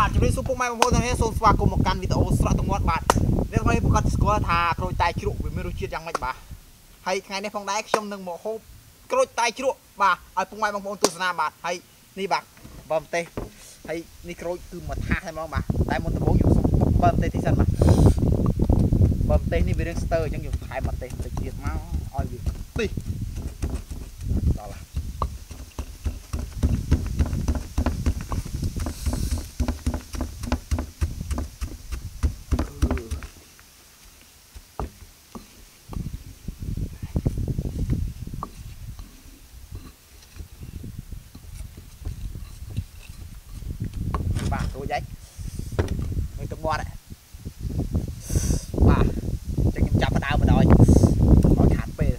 បាទជំរាបសួរពុកម៉ែបងប្អូនទាំងនេះសូមស្វាគមន៍មកកាន់វីដេអូស្រកទាំងមាត់បាទអ្នកថ្មីប្រកាសស្គាល់ថាក្រូចតែជ្រក់វាមានរសជាតិយ៉ាងម៉េចបាទហើយថ្ងៃនេះផងដែរខ្ញុំនឹងមកហូបក្រូចតែជ្រក់បាទឲ្យពុកម៉ែបងប្អូនទស្សនាបាទហើយនេះបាទបើម្ទេសហើយនេះក្រូចគឺមួយថាសហើយហ្មងបាទតែមុនដំបូងខ្ញុំសុំពុកបើម្ទេសទីសិនបាទបើម្ទេសនេះវារៀងស្ទើរអញ្ចឹងខ្ញុំថែមម្ទេសតិចទៀតមកឲ្យវាទីដល់ហើយបាទរួចហើយមើលទឹកមាត់បាទចឹងខ្ញុំចាប់ផ្ដើមបណ្ដោយឲ្យខាត់ពេល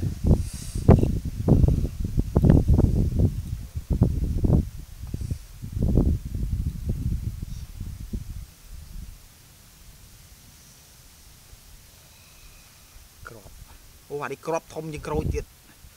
ក្របអូអានេះក្របធំជាងក្រូចទៀត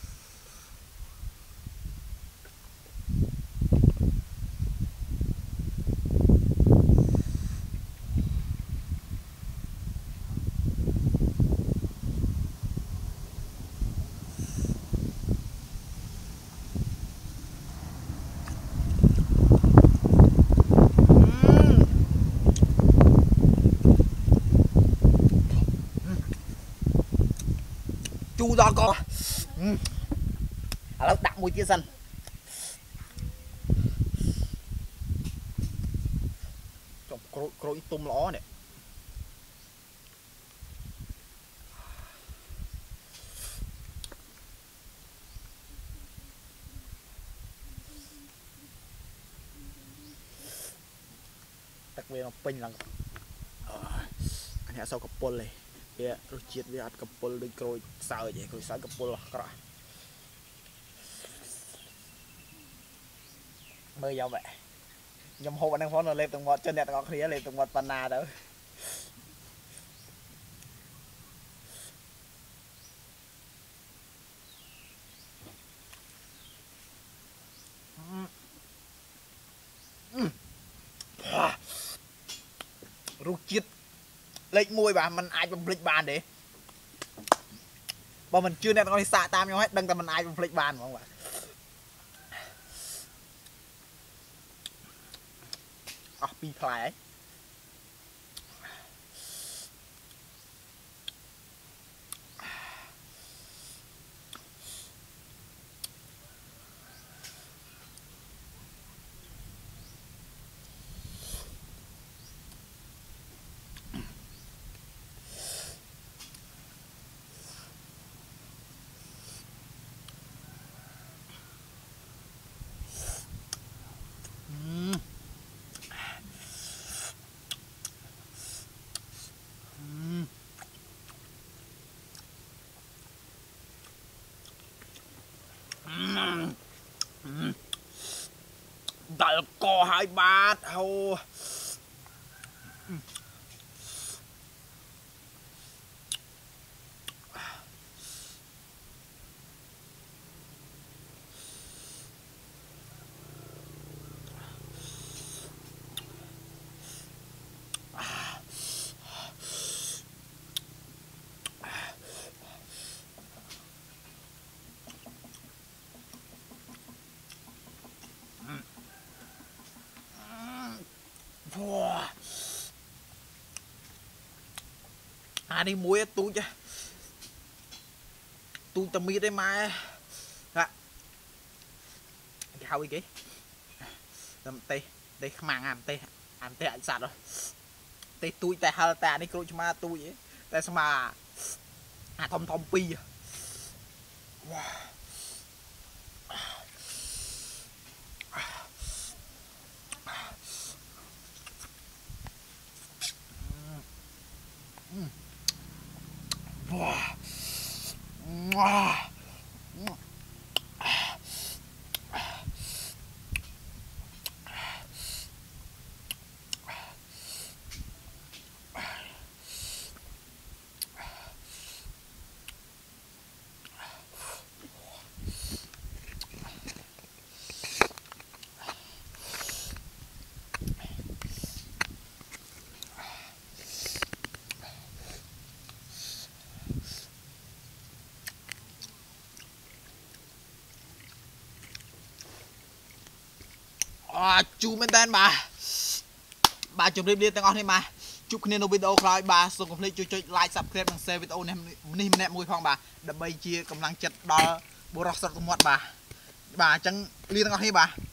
ជូរដល់កឥឡូវដាក់មួយទៀតសិនចុះក្រូចទុំល្អនេះទឹកវាមកពេញឡើងអានេះអត់សូវកពុលទេវារសជាតិវាអត់កពុលដូចក្រូចសើចទេក្រូចសើចកពុលអស់ក្រក់មើលយកបែខ្ញុំហូបអាហ្នឹងផងនៅលេបទាំងមាត់ចិនអ្នកទាំងអស់គ្នាលេបទាំងមាត់ប៉ុណ្ណាទៅរសជាតិលេខ1បាទมันអាចបំភ្លេចបានទេបើមិនជឿអ្នកទាំងអស់នេះសាកតាមខ្ញុំឲ្យដឹងតែมันអាចបំភ្លេចបានហ្មងបាទអស់2ផ្លែហើយដល់កហើយបាទហូអានេះមួយទូចតែមៀតឯម៉ែហាគេហៅអីគេតែទេខ្មាំងអាទេអាចសัตว์ទេទូចតែហិលតែអានេះក្រូចឆ្មាទូចឯងតែស្មាអាធំពីរវ៉ា chúមែនតើបាទជម្រាបលាទាំងអស់គ្នាបាទជួបគ្នានៅវីដេអូក្រោយបាទសូមកុំភ្លេចជួយចុច like subscribe និង share វីដេអូនេះម្នាក់មួយផងបាទដើម្បីជាកម្លាំងចិត្តដល់បុរសស្រុកទំនាត់បាទអញ្ចឹងលាទាំងអស់គ្នាបាទ